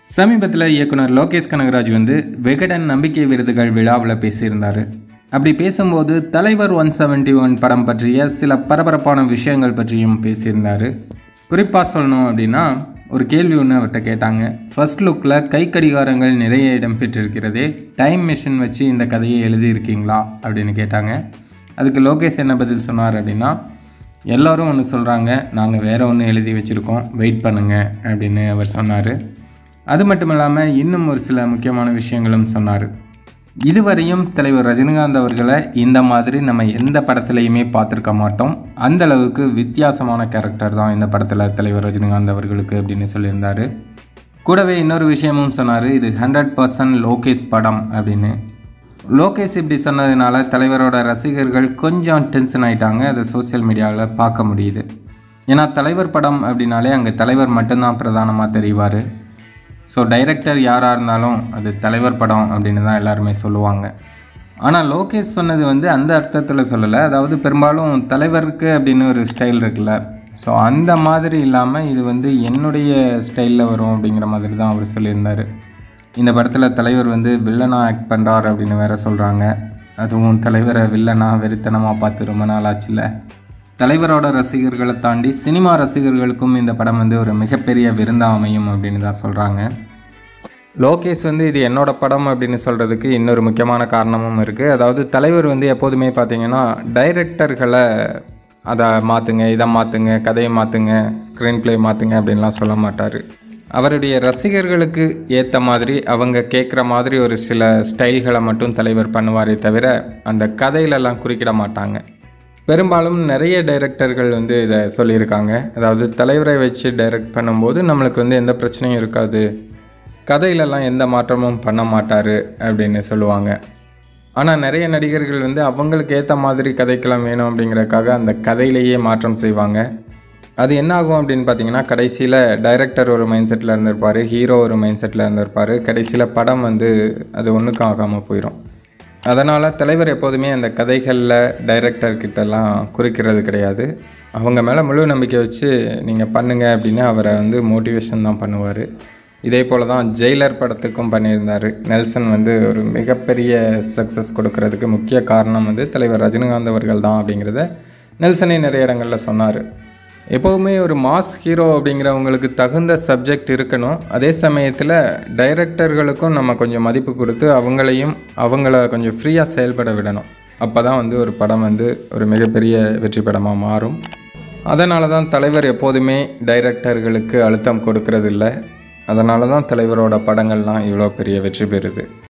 சமீபத்தில் இயக்குனர் லோகேஷ் கனகராஜ் விகடன் நம்பிக்கை விருதுகள் விழாவில் பேசியிருந்தார். அப்படி பேசும்போது தலைவர் 171 படம் பற்றிய சில பரபரப்பான விஷயங்கள் பற்றியும் பேசியிருந்தார். குறிப்பாக சொல்லணும் அப்படின்னா, ஒரு கேள்வி ஒன்று அவர்கிட்ட கேட்டாங்க. ஃபர்ஸ்ட் லுக்கில் கை கடிகாரங்கள் நிறைய இடம் பெற்றிருக்கிறதே, டைம் மிஷின் வச்சு இந்த கதையை எழுதியிருக்கீங்களா அப்படின்னு கேட்டாங்க. அதுக்கு லோகேஷ் என்ன பதில் சொன்னார் அப்படின்னா, எல்லோரும் ஒன்று சொல்கிறாங்க, நாங்கள் வேறு ஒன்று எழுதி வச்சுருக்கோம், வெயிட் பண்ணுங்கள் அப்படின்னு அவர் சொன்னார். அது மட்டும் இல்லாமல் இன்னும் ஒரு சில முக்கியமான விஷயங்களும் சொன்னார். இதுவரையும் தலைவர் ரஜினிகாந்த் அவர்களை இந்த மாதிரி நம்ம எந்த படத்துலையுமே பார்த்துருக்க மாட்டோம். அந்த அளவுக்கு வித்தியாசமான கேரக்டர் தான் இந்த படத்தில் தலைவர் ரஜினிகாந்த் அவர்களுக்கு அப்படின்னு சொல்லியிருந்தார். கூடவே இன்னொரு விஷயமும் சொன்னார், இது 100% லோகேஷ் படம் அப்படின்னு. லோகேஷ் இப்படி சொன்னதுனால தலைவரோட ரசிகர்கள் கொஞ்சம் டென்ஷன் ஆகிட்டாங்க. அதை சோசியல் மீடியாவில் பார்க்க முடியுது. ஏன்னா தலைவர் படம் அப்படின்னாலே அங்கே தலைவர் மட்டும்தான் பிரதானமாக தெரிவார். ஸோ டைரக்டர் யாராக இருந்தாலும் அது தலைவர் படம் அப்படின்னு தான் எல்லாருமே சொல்லுவாங்க. ஆனால் லோகேஷ் சொன்னது அந்த அர்த்தத்தில் சொல்லலை. அதாவது பெரும்பாலும் தலைவருக்கு அப்படின்னு ஒரு ஸ்டைல் இருக்குல்ல, ஸோ அந்த மாதிரி இல்லாமல் இது என்னுடைய ஸ்டைலில் வரும் அப்படிங்கிற மாதிரி தான் அவர் சொல்லியிருந்தார். இந்த படத்தில் தலைவர் வில்லனாக ஆக்ட் பண்ணுறார் அப்படின்னு வேறு சொல்கிறாங்க. அதுவும் தலைவரை வில்லனாக வெறித்தனமாக பார்த்து ரொம்ப நாள் ஆச்சுல்ல. தலைவரோட ரசிகர்களை தாண்டி சினிமா ரசிகர்களுக்கும் இந்த படம் ஒரு மிகப்பெரிய விருந்தாக அமையும் அப்படின்னு தான் சொல்கிறாங்க. லோகேஷ் இது என்னோட படம் அப்படின்னு சொல்கிறதுக்கு இன்னொரு முக்கியமான காரணமும் இருக்குது. அதாவது தலைவர் எப்போதுமே பார்த்திங்கன்னா டைரக்டர்களை அதை மாற்றுங்க, இதை மாற்றுங்க, கதையை மாற்றுங்க, ஸ்க்ரீன் ப்ளே மாற்றுங்க அப்படின்லாம் சொல்ல மாட்டார். அவருடைய ரசிகர்களுக்கு ஏற்ற மாதிரி அவங்க கேட்குற மாதிரி ஒரு சில ஸ்டைல்களை மட்டும் தலைவர் பண்ணுவாரே தவிர அந்த கதையிலெல்லாம் குறுக்கிட மாட்டாங்க. பெரும்பாலும் நிறைய டைரக்டர்கள் இதை சொல்லியிருக்காங்க. அதாவது தலைவரை வச்சு டைரக்ட் பண்ணும்போது நம்மளுக்கு எந்த பிரச்சனையும் இருக்காது, கதையிலெல்லாம் எந்த மாற்றமும் பண்ண மாட்டார் அப்படின்னு சொல்லுவாங்க. ஆனால் நிறைய நடிகர்கள் அவங்களுக்கு ஏற்ற மாதிரி கதைக்கெல்லாம் வேணும் அப்படிங்கிறதுக்காக அந்த கதையிலேயே மாற்றம் செய்வாங்க. அது என்ன ஆகும் அப்படின்னு பார்த்தீங்கன்னா, கடைசியில் டைரக்டர் ஒரு மைண்ட் செட்டில் இருந்திருப்பார், ஹீரோ ஒரு மைண்ட் செட்டில் இருந்திருப்பார். கடைசியில் படம் அது ஒன்றுக்கும் ஆகாமல் போயிடும். அதனால் தலைவர் எப்போதுமே அந்த கதைகளில் டைரக்டர்கிட்டலாம் குறிக்கிறது கிடையாது. அவங்க மேலே முழு நம்பிக்கை வச்சு நீங்கள் பண்ணுங்கள் அப்படின்னு அவரை மோட்டிவேஷன் தான் பண்ணுவார். இதே போல் தான் ஜெயிலர் படத்துக்கும் பண்ணியிருந்தார். நெல்சன் ஒரு மிகப்பெரிய சக்ஸஸ் கொடுக்கறதுக்கு முக்கிய காரணம் தலைவர் ரஜினிகாந்த் அவர்கள் தான் அப்படிங்கிறத நெல்சனே நிறைய இடங்களில் சொன்னார். எப்போவுமே ஒரு மாஸ் ஹீரோ அப்படிங்கிறவங்களுக்கு தகுந்த சப்ஜெக்ட் இருக்கணும். அதே சமயத்தில் டைரக்டர்களுக்கும் நம்ம கொஞ்சம் மதிப்பு கொடுத்து அவங்கள கொஞ்சம் ஃப்ரீயாக செயல்பட விடணும். அப்போ தான் ஒரு படம் ஒரு மிகப்பெரிய வெற்றி படமாக மாறும். அதனால தான் தலைவர் எப்போதுமே டைரக்டர்களுக்கு அழுத்தம் கொடுக்கறதில்ல. அதனால தான் தலைவரோட படங்கள்லாம் இவ்வளோ பெரிய வெற்றி பெறுது.